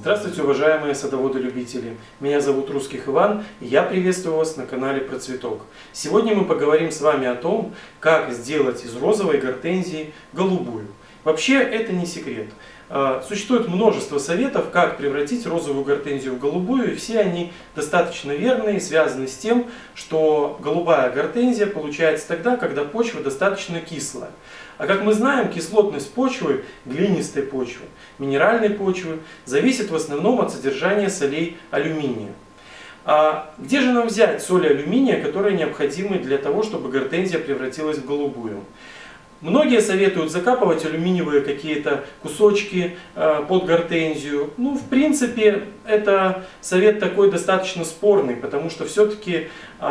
Здравствуйте, уважаемые садоводы-любители! Меня зовут Русских Иван, и я приветствую вас на канале Про Цветок. Сегодня мы поговорим с вами о том, как сделать из розовой гортензии голубую. Вообще это не секрет. Существует множество советов, как превратить розовую гортензию в голубую, и все они достаточно верные, связаны с тем, что голубая гортензия получается тогда, когда почва достаточно кислая. А как мы знаем, кислотность почвы, глинистой почвы, минеральной почвы зависит в основном от содержания солей алюминия. А где же нам взять соли алюминия, которые необходимы для того, чтобы гортензия превратилась в голубую? Многие советуют закапывать алюминиевые какие-то кусочки под гортензию. Ну, в принципе, это совет такой достаточно спорный, потому что все-таки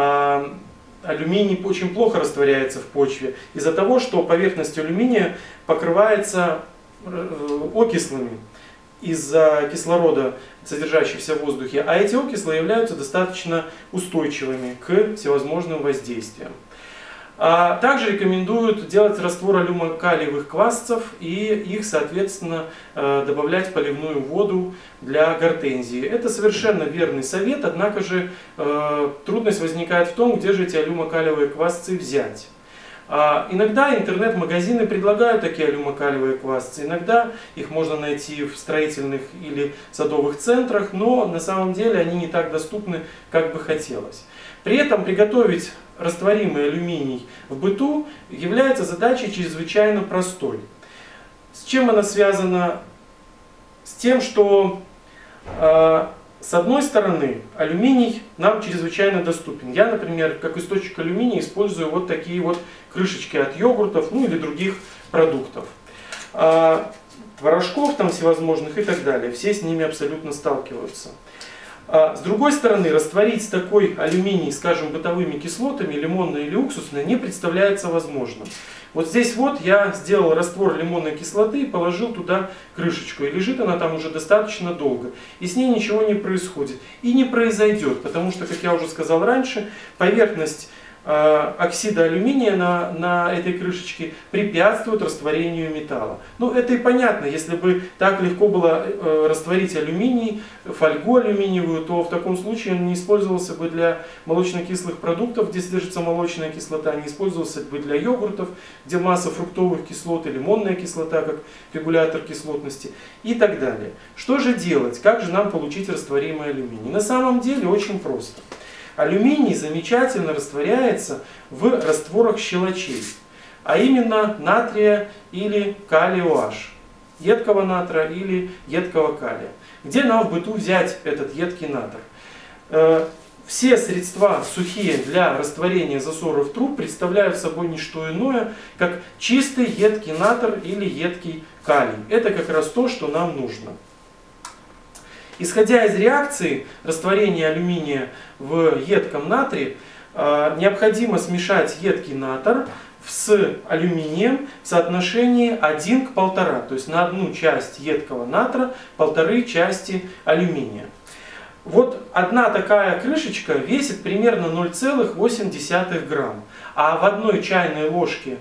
алюминий очень плохо растворяется в почве из-за того, что поверхность алюминия покрывается окислами из-за кислорода, содержащихся в воздухе, а эти окислы являются достаточно устойчивыми к всевозможным воздействиям. Также рекомендуют делать раствор алюмокалиевых квасцев и их, соответственно, добавлять в поливную воду для гортензии. Это совершенно верный совет, однако же трудность возникает в том, где же эти алюмокалиевые квасцы взять. Иногда интернет-магазины предлагают такие алюмокалиевые квасцы, иногда их можно найти в строительных или садовых центрах, но на самом деле они не так доступны, как бы хотелось. При этом приготовить растворимый алюминий в быту является задачей чрезвычайно простой. С чем она связана? С тем, что с одной стороны алюминий нам чрезвычайно доступен. Я, например, как источник алюминия использую вот такие вот крышечки от йогуртов, ну или других продуктов. Творожков там всевозможных и так далее. Все с ними абсолютно сталкиваются. С другой стороны, растворить такой алюминий, скажем, бытовыми кислотами, лимонной или уксусной, не представляется возможным. Вот здесь вот я сделал раствор лимонной кислоты и положил туда крышечку. И лежит она там уже достаточно долго. И с ней ничего не происходит. И не произойдет, потому что, как я уже сказал раньше, поверхность оксида алюминия на этой крышечке препятствует растворению металла. Ну, это и понятно, если бы так легко было растворить алюминий, фольгу алюминиевую, то в таком случае он не использовался бы для молочно-кислых продуктов, где содержится молочная кислота, не использовался бы для йогуртов, где масса фруктовых кислот и лимонная кислота, как регулятор кислотности и так далее. Что же делать? Как же нам получить растворимый алюминий? На самом деле очень просто. Алюминий замечательно растворяется в растворах щелочей, а именно натрия или калия OH, едкого натра или едкого калия. Где нам в быту взять этот едкий натр? Все средства сухие для растворения засоров труб представляют собой не что иное, как чистый едкий натр или едкий калий. Это как раз то, что нам нужно. Исходя из реакции растворения алюминия в едком натрии, необходимо смешать едкий натр с алюминием в соотношении 1 к 1,5. То есть на одну часть едкого натра 1,5 части алюминия. Вот одна такая крышечка весит примерно 0,8 грамм. А в одной чайной ложке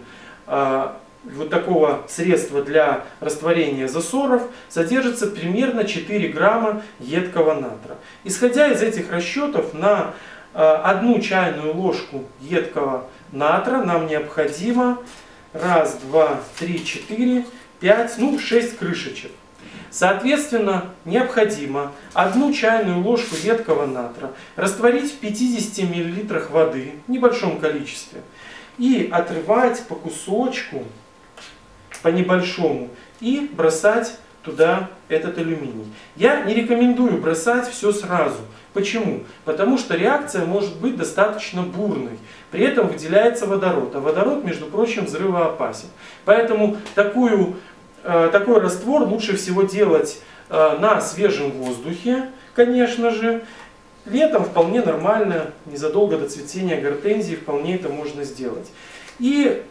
вот такого средства для растворения засоров содержится примерно 4 грамма едкого натра. Исходя из этих расчетов, на одну чайную ложку едкого натра нам необходимо 1, 2, 3, 4, 5, 6 крышечек. Соответственно, необходимо 1 чайную ложку едкого натра растворить в 50 мл воды в небольшом количестве и отрывать по кусочку, по небольшому, и бросать туда этот алюминий. Я не рекомендую бросать все сразу. Почему? Потому что реакция может быть достаточно бурной. При этом выделяется водород. А водород, между прочим, взрывоопасен. Поэтому такой раствор лучше всего делать на свежем воздухе, конечно же. Летом вполне нормально, незадолго до цветения гортензии вполне это можно сделать. И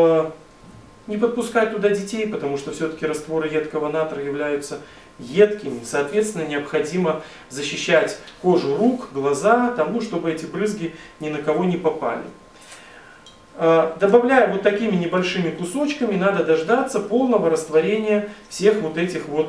не подпускать туда детей, потому что все-таки растворы едкого натра являются едкими. Соответственно, необходимо защищать кожу рук, глаза, чтобы эти брызги ни на кого не попали. Добавляя вот такими небольшими кусочками, надо дождаться полного растворения всех вот этих вот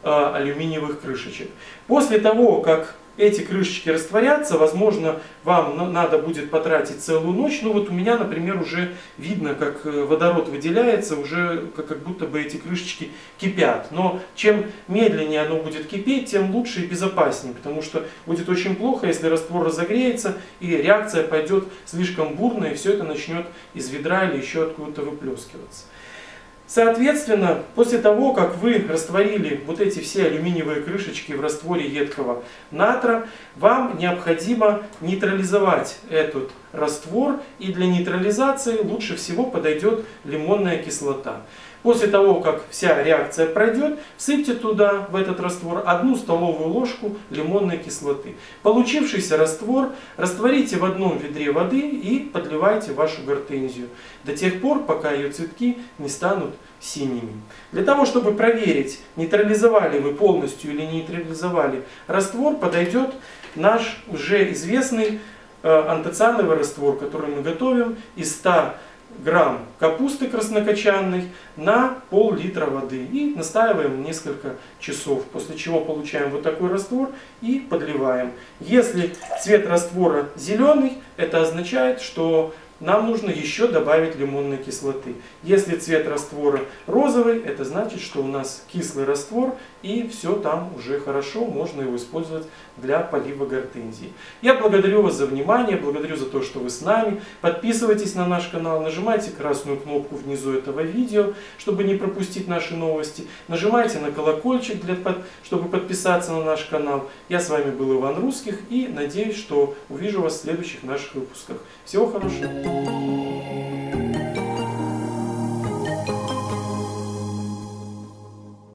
алюминиевых крышечек. После того, как эти крышечки растворятся, возможно, вам надо будет потратить целую ночь. Ну вот у меня, например, уже видно, как водород выделяется, уже как будто бы эти крышечки кипят. Но чем медленнее оно будет кипеть, тем лучше и безопаснее, потому что будет очень плохо, если раствор разогреется и реакция пойдет слишком бурно, и все это начнет из ведра или еще откуда-то выплескиваться. Соответственно, после того, как вы растворили вот эти все алюминиевые крышечки в растворе едкого натра, вам необходимо нейтрализовать этот раствор, и для нейтрализации лучше всего подойдет лимонная кислота. После того, как вся реакция пройдет, всыпьте туда, в этот раствор, 1 столовую ложку лимонной кислоты. Получившийся раствор растворите в одном ведре воды и подливайте в вашу гортензию до тех пор, пока ее цветки не станут синими. Для того, чтобы проверить, нейтрализовали вы полностью или не нейтрализовали раствор, подойдет наш уже известный антоциановый раствор, который мы готовим из 100 грамм капусты краснокочанной на пол-литра воды и настаиваем несколько часов, после чего получаем вот такой раствор и подливаем. Если цвет раствора зеленый, это означает, что нам нужно еще добавить лимонной кислоты. Если цвет раствора розовый, это значит, что у нас кислый раствор и все там уже хорошо, можно его использовать для полива гортензии. Я благодарю вас за внимание, благодарю за то, что вы с нами. Подписывайтесь на наш канал, нажимайте красную кнопку внизу этого видео, чтобы не пропустить наши новости. Нажимайте на колокольчик, чтобы подписаться на наш канал. Я с вами был Иван Русских и надеюсь, что увижу вас в следующих наших выпусках. Всего хорошего!